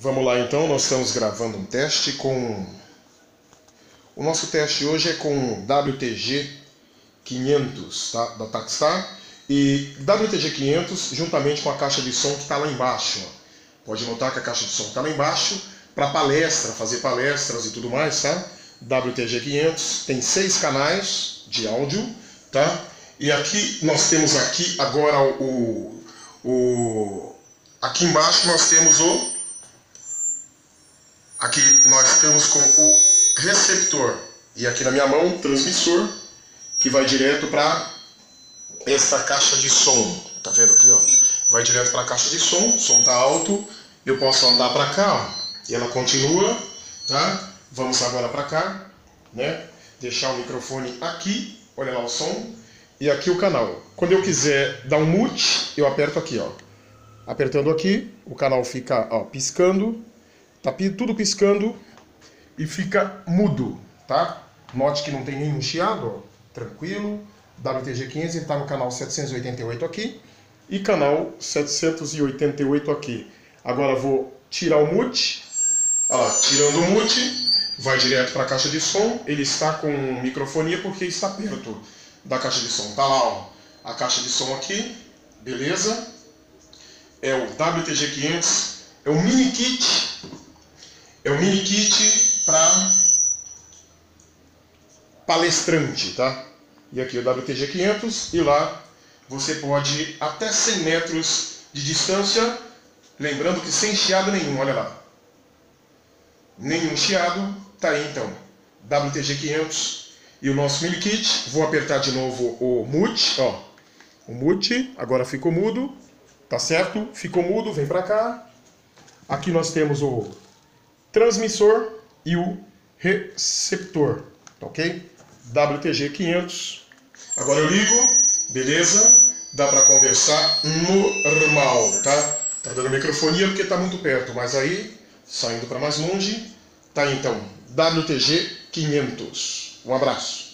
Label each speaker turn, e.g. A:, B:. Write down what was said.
A: Vamos lá então, nós estamos gravando um teste com... O nosso teste hoje é com WTG500, tá? Da Takstar. E WTG500 juntamente com a caixa de som que está lá embaixo. Ó. Pode notar que a caixa de som está lá embaixo para palestra, fazer palestras e tudo mais, tá? WTG500 tem 6 canais de áudio, tá? E aqui nós temos aqui agora aqui embaixo nós temos aqui nós temos com o receptor e aqui na minha mão o transmissor que vai direto para esta caixa de som. Tá vendo aqui, ó? Vai direto para a caixa de som. O som tá alto. Eu posso andar para cá, ó, e ela continua, tá? Vamos agora para cá, né? Deixar o microfone aqui. Olha lá o som. E aqui o canal. Quando eu quiser dar um mute, eu aperto aqui, ó. Apertando aqui, o canal fica, ó, piscando. Tá tudo piscando e fica mudo, tá? Note que não tem nenhum chiado, ó. Tranquilo. WTG500 está no canal 788 aqui e canal 788 aqui. Agora vou tirar o mute. Ó, tirando o mute, vai direto para a caixa de som. Ele está com microfonia porque está perto da caixa de som. Tá lá, ó, a caixa de som aqui, beleza? É o WTG500, é o mini kit. É o mini kit para palestrante, tá? E aqui o WTG500 e lá você pode ir até 100 metros de distância, lembrando que sem chiado nenhum, olha lá. Nenhum chiado, tá aí então. WTG500 e o nosso mini kit. Vou apertar de novo o mute, ó. O mute, agora ficou mudo, tá certo? Ficou mudo, vem pra cá. Aqui nós temos o transmissor e o receptor, tá ok? WTG500. Agora eu ligo, beleza? Dá para conversar normal, tá? Tá dando microfonia porque tá muito perto, mas aí, saindo para mais longe, tá então, WTG500. Um abraço.